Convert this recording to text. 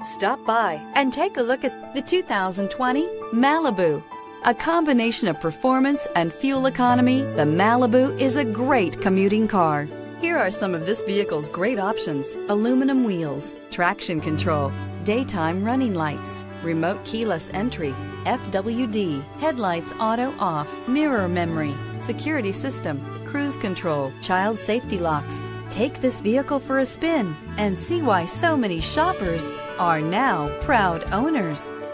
Stop by and take a look at the 2020 Malibu. A combination of performance and fuel economy, the Malibu is a great commuting car. Here are some of this vehicle's great options: aluminum wheels, traction control, daytime running lights, remote keyless entry, FWD, headlights auto off, mirror memory, security system, cruise control, child safety locks. Take this vehicle for a spin and see why so many shoppers are now proud owners.